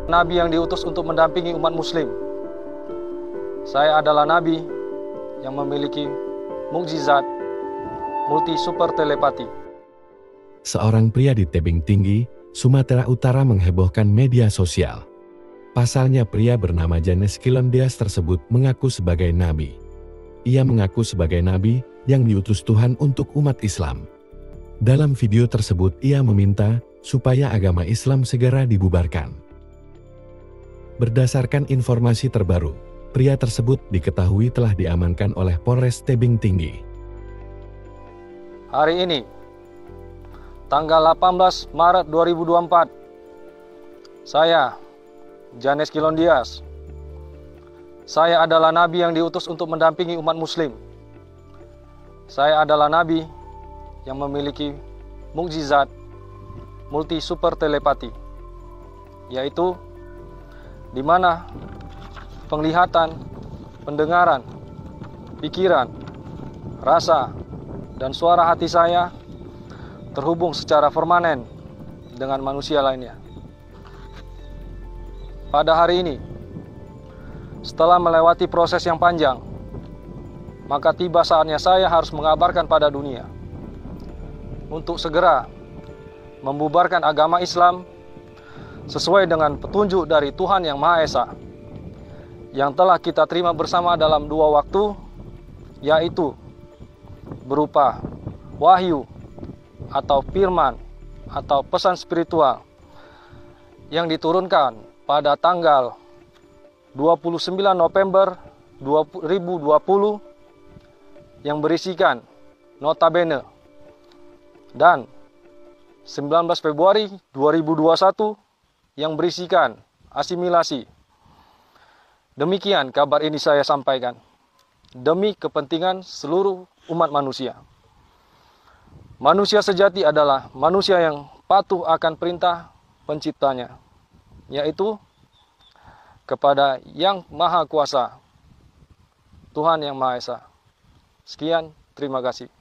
Nabi yang diutus untuk mendampingi umat muslim. Saya adalah Nabi yang memiliki mukjizat multi super telepati. Seorang pria di tebing tinggi, Sumatera Utara menghebohkan media sosial. Pasalnya pria bernama Janes Kilondias tersebut mengaku sebagai Nabi. Ia mengaku sebagai Nabi yang diutus Tuhan untuk umat Islam. Dalam video tersebut ia meminta supaya agama Islam segera dibubarkan. Berdasarkan informasi terbaru, pria tersebut diketahui telah diamankan oleh Polres Tebing Tinggi. Hari ini, tanggal 18 Maret 2024, saya, Janes Kilondias, saya adalah Nabi yang diutus untuk mendampingi umat muslim. Saya adalah Nabi yang memiliki mukjizat multi super telepati, yaitu di mana penglihatan, pendengaran, pikiran, rasa, dan suara hati saya terhubung secara permanen dengan manusia lainnya. Pada hari ini, setelah melewati proses yang panjang, maka tiba saatnya saya harus mengabarkan pada dunia untuk segera membubarkan agama Islam sesuai dengan petunjuk dari Tuhan Yang Maha Esa yang telah kita terima bersama dalam 2 waktu, yaitu berupa wahyu atau firman atau pesan spiritual yang diturunkan pada tanggal 29 November 2020 yang berisikan notabene, dan 19 Februari 2021 yang berisikan asimilasi. Demikian kabar ini saya sampaikan demi kepentingan seluruh umat manusia. Manusia sejati adalah manusia yang patuh akan perintah penciptanya, yaitu kepada Yang Maha Kuasa, Tuhan Yang Maha Esa. Sekian, terima kasih.